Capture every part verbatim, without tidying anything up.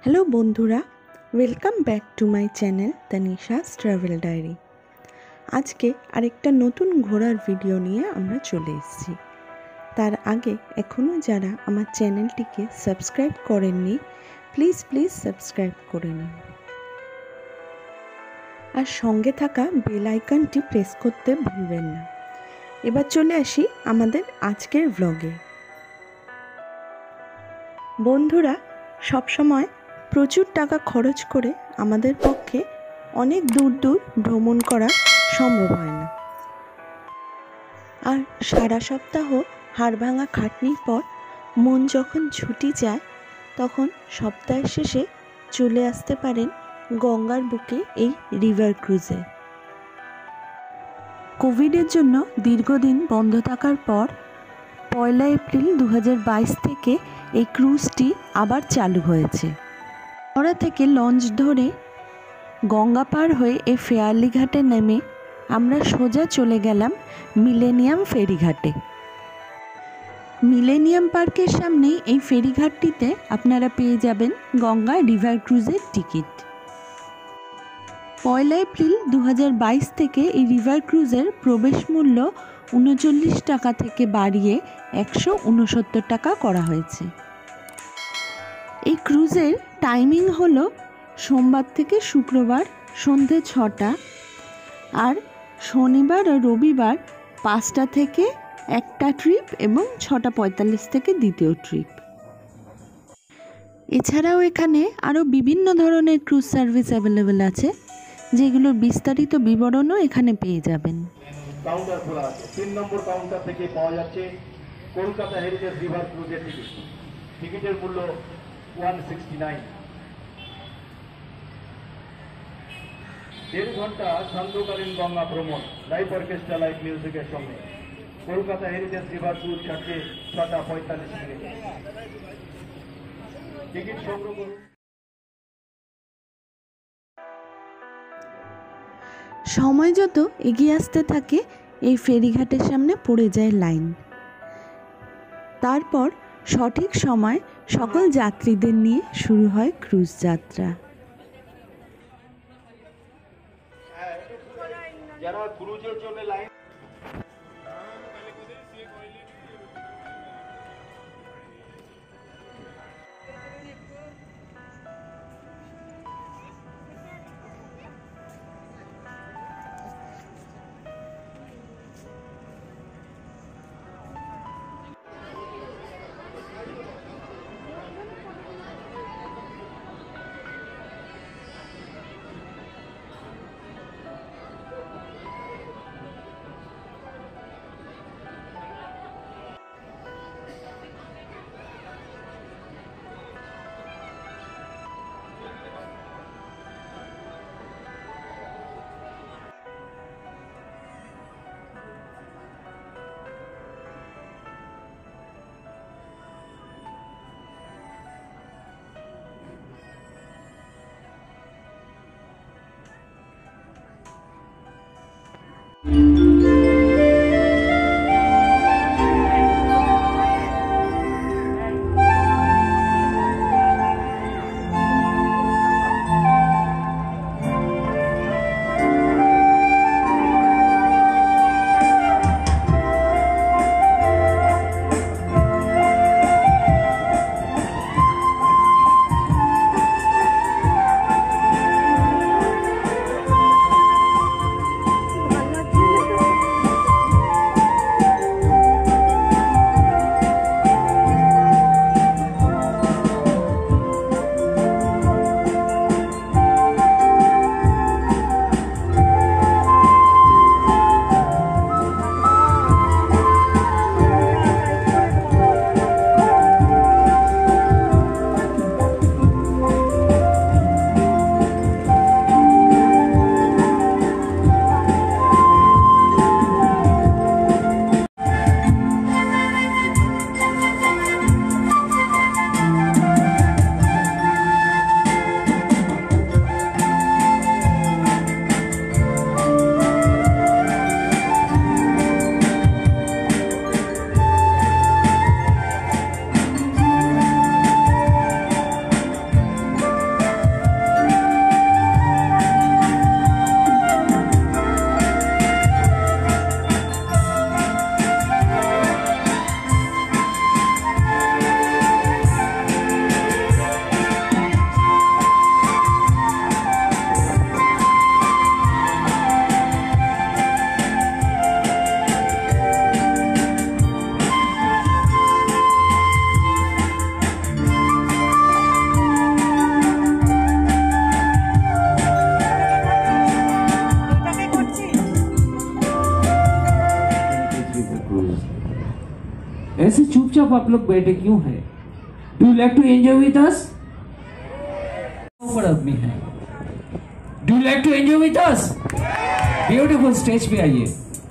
Hello বন্ধুরা, welcome back to my channel Tanisha's travel diary. আজকে আরেকটা নতুন ঘোরার ভিডিও নিয়ে আমরা চলে এসেছি। তার আগে এখনও যারা আমার চ্যানেলটিকে সাবস্ক্রাইব করেননি, প্লিজ প্লিজ সাবস্ক্রাইব করে নিন আর সঙ্গে থাকা বেল আইকনটি প্রেস করতে ভুলবেন না। এবার চলে আসি আমাদের আজকের ব্লগে। বন্ধুরা, সবসময় প্রচুর টাকা খরচ করে আমাদের পক্ষে অনেক দূর দূর ভ্রমণ করা সম্ভব হয় না। আর সারা সপ্তাহ হাড়ভাঙা খাটনির পর মন যখন ছুটি যায়, তখন সপ্তাহের শেষে চলে আসতে পারেন গঙ্গার বুকে এই রিভার ক্রুজে। কোভিডের জন্য দীর্ঘদিন বন্ধ থাকার পর পয়লা এপ্রিল দু হাজার বাইশ থেকে এই ক্রুজটি আবার চালু হয়েছে। হাওড়া থেকে লঞ্চ ধরে গঙ্গা পার হয়ে এই ফেয়ারলি ঘাটে নেমে আমরা সোজা চলে গেলাম মিলেনিয়াম ফেরিঘাটে। মিলেনিয়াম পার্কের সামনেই এই ফেরিঘাটটিতে আপনারা পেয়ে যাবেন গঙ্গা রিভার ক্রুজের টিকিট। পয়লা এপ্রিল দু হাজার বাইশ থেকে এই রিভার ক্রুজের প্রবেশ মূল্য উনচল্লিশ টাকা থেকে বাড়িয়ে একশো উনসত্তর টাকা করা হয়েছে। এই ক্রুজের টাইমিং হলো সোমবার থেকে শুক্রবার সন্ধে ছটা, আর শনিবার ও রবিবার পাঁচটা থেকে একটা ট্রিপ এবং ছটা পঁয়তাল্লিশ থেকে দ্বিতীয় ট্রিপ। এছাড়াও এখানে আরও বিভিন্ন ধরনের ক্রুজ সার্ভিস অ্যাভেলেবেল আছে, যেগুলোর বিস্তারিত বিবরণও এখানে পেয়ে যাবেন। কাউন্টার খোলা আছে। তিন নম্বর কাউন্টার থেকে পাওয়া যাচ্ছে কলকাতা হেরিটেজ রিভার ক্রুজের টিকিট। টিকিটের মূল্য ওয়ান সিক্সটি নাইন। দেড় ঘন্টা সান্ধ্যকালীন গঙ্গা ভ্রমণ লাইভ অর্কেস্ট্রা লাইভ মিউজিকের সঙ্গে। কলকাতা হেরিটেজ রিভার ক্রুজ ছাড়ছে ছটা পঁয়তাল্লিশ মিনিট। টিকিট সংগ্রহ করুন। সময় যত এগিয়ে আসতে থাকে, এই ফেরিঘাটের সামনে পড়ে যায় লাইন। তারপর সঠিক সময় সকল যাত্রীদের নিয়ে শুরু হয় ক্রুজ যাত্রা। যারা ক্রুজের জন্য লাইন चुपचाप आप लोग बैठे क्यों है? Do you like to enjoy with us? ऊपर आदमी है। Do you like to enjoy with us? Beautiful, stage पे आइए।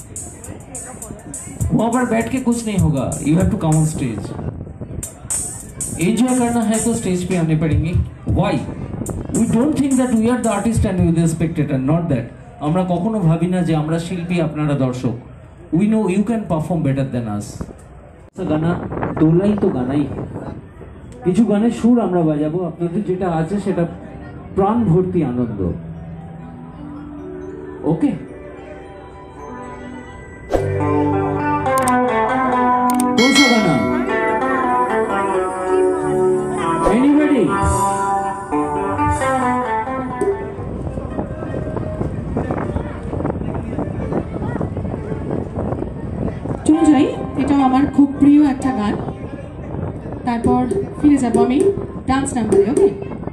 वहां पर बैठ के कुछ नहीं होगा, you have to come on stage. Enjoy करना है तो स्टेज पे आने पड़ेंगे। Why? We don't think that we are the artist and we the spectator, not that. আমরা কখনো ভাবি না যে আমরা শিল্পী, আপনারা দর্শক। We know you can perform better than us. গানা দোলাই তো গানাই, কিছু গানের সুর আমরা বাজাবো, আপনাদের যেটা আছে সেটা প্রাণ ভর্তি আনন্দ। ওকে, कौन सा गाना? Anybody? চলে যাই, এটাও আমার খুব প্রিয় একটা গান। তারপর ফিরে যাব আমি ডান্স নাম্বারে। ওকে,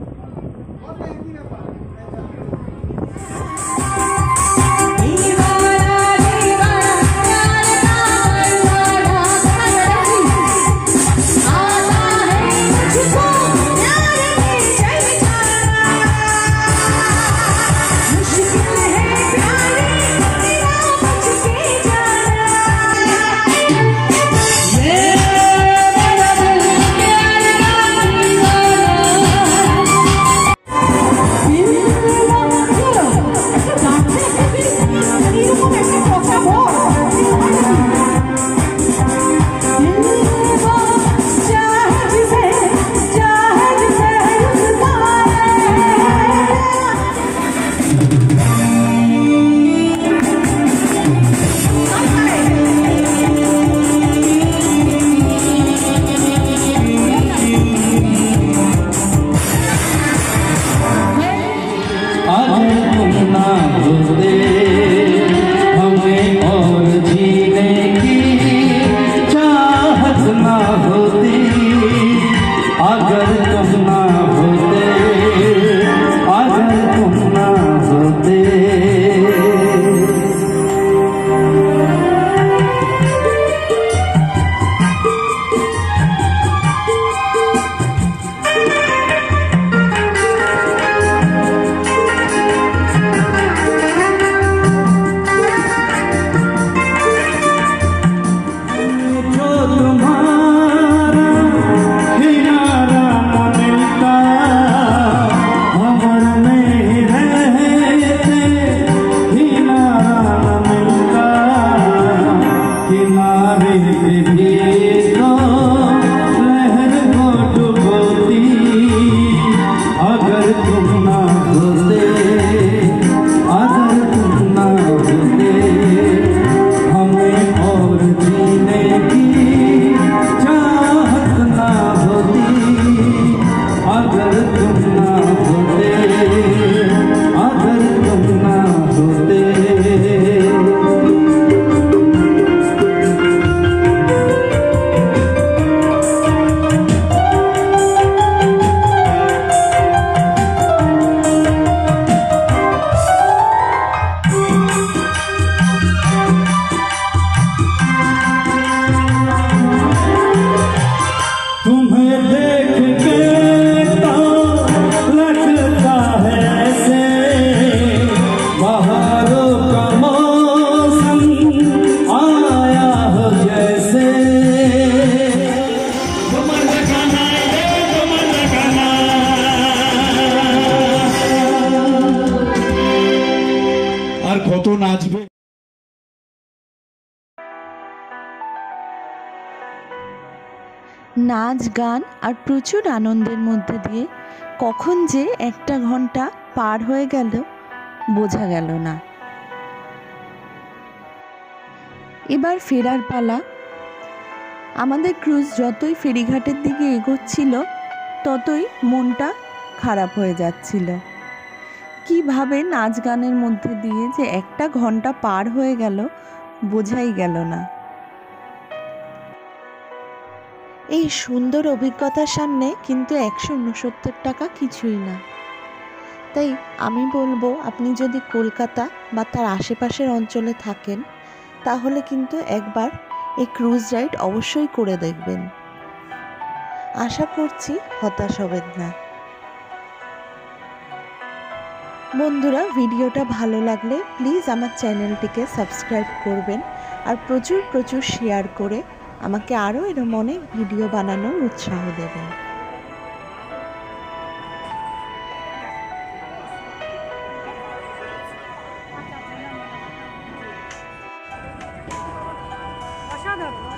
নাচবে। নাচ গান আর প্রচুর আনন্দের মধ্যে দিয়ে কখন যে একটা ঘন্টা পার হয়ে গেল বোঝা গেল না। এবার ফেরার পালা। আমাদের ক্রুজ যতই ফেরিঘাটের দিকে এগোচ্ছিল ততই মনটা খারাপ হয়ে যাচ্ছিল। কিভাবে নাচ গানের মধ্যে দিয়ে যে একটা ঘন্টা পার হয়ে গেল বোঝাই গেল না। এই সুন্দর অভিজ্ঞতার সামনে কিন্তু একশো উনসত্তর টাকা কিছুই না। তাই আমি বলবো, আপনি যদি কলকাতা বা তার আশেপাশের অঞ্চলে থাকেন তাহলে কিন্তু একবার এই ক্রুজ রাইড অবশ্যই করে দেখবেন। আশা করছি হতাশ হবেন না। বন্ধুরা, ভিডিওটা ভালো লাগলে প্লিজ আমার চ্যানেলটিকে সাবস্ক্রাইব করবেন আর প্রচুর প্রচুর শেয়ার করে আমাকে আরও এরকম অনেক ভিডিও বানানোর উৎসাহ দেবেন। অসাধারণ।